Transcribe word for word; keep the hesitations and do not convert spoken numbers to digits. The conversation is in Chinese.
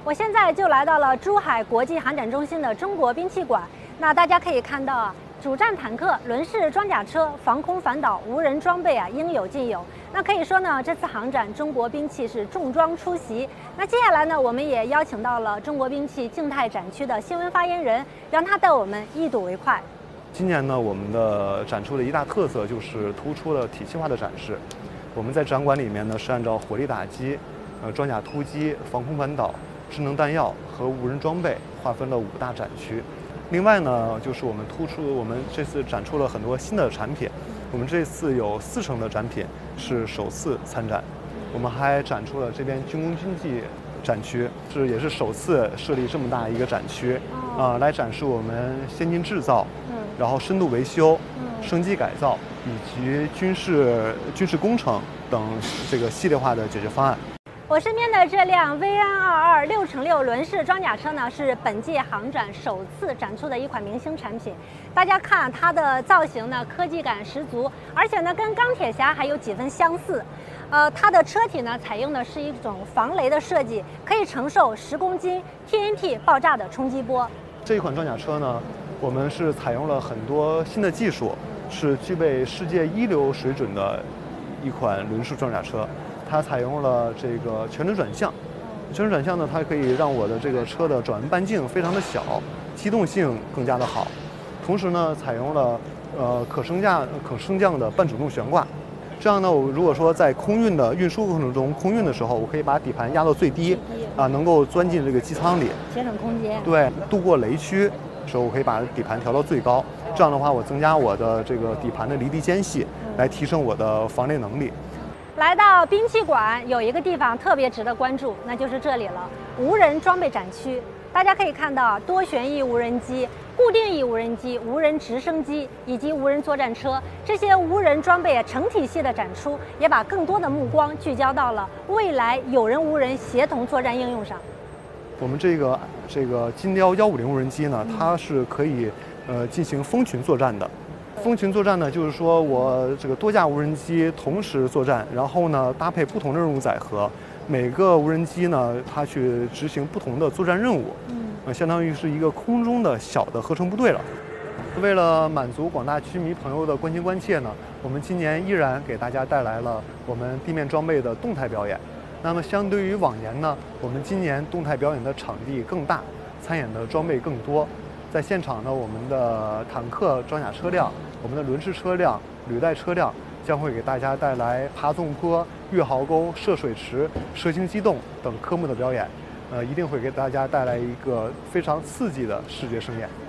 我现在就来到了珠海国际航展中心的中国兵器馆。那大家可以看到啊，主战坦克、轮式装甲车、防空反导、无人装备啊，应有尽有。那可以说呢，这次航展中国兵器是重装出席。那接下来呢，我们也邀请到了中国兵器静态展区的新闻发言人，让他带我们一睹为快。 今年呢，我们的展出的一大特色就是突出了体系化的展示。我们在展馆里面呢，是按照火力打击、呃装甲突击、防空反导、智能弹药和无人装备划分了五大展区。另外呢，就是我们突出我们这次展出了很多新的产品。我们这次有四成的展品是首次参展。我们还展出了这边军工经济展区，是也是首次设立这么大一个展区啊、呃，来展示我们先进制造，然后深度维修、升级改造以及军事军事工程等这个系列化的解决方案。 我身边的这辆 V N 二二六乘六轮式装甲车呢，是本届航展首次展出的一款明星产品。大家看它的造型呢，科技感十足，而且呢，跟钢铁侠还有几分相似。呃，它的车体呢，采用的是一种防雷的设计，可以承受十公斤 T N T 爆炸的冲击波。 这一款装甲车呢，我们是采用了很多新的技术，是具备世界一流水准的一款轮式装甲车。它采用了这个全轮转向，全轮转向呢，它可以让我的这个车的转弯半径非常的小，机动性更加的好。同时呢，采用了呃可升降可升降的半主动悬挂，这样呢，我如果说在空运的运输过程中，空运的时候，我可以把底盘压到最低，啊，能够钻进这个机舱里， 节省空间。 对，渡过雷区的时候，我可以把底盘调到最高，这样的话，我增加我的这个底盘的离地间隙，来提升我的防雷能力。 来到兵器馆，有一个地方特别值得关注，那就是这里了——无人装备展区。大家可以看到，多旋翼无人机、固定翼无人机、无人直升机以及无人作战车，这些无人装备成体系的展出，也把更多的目光聚焦到了未来有人无人协同作战应用上。 我们这个这个金雕幺五零无人机呢，它是可以呃进行蜂群作战的。蜂群作战呢，就是说我这个多架无人机同时作战，然后呢搭配不同的任务载荷，每个无人机呢它去执行不同的作战任务，嗯，呃，相当于是一个空中的小的合成部队了。为了满足广大军迷朋友的关心关切呢，我们今年依然给大家带来了我们地面装备的动态表演。那么相对于往年呢，我们今年动态表演的场地更大，参演的装备更多。在现场呢，我们的坦克装甲车辆、我们的轮式车辆、履带车辆将会给大家带来爬纵坡、越壕沟、涉水池、蛇形机动等科目的表演，呃，一定会给大家带来一个非常刺激的视觉盛宴。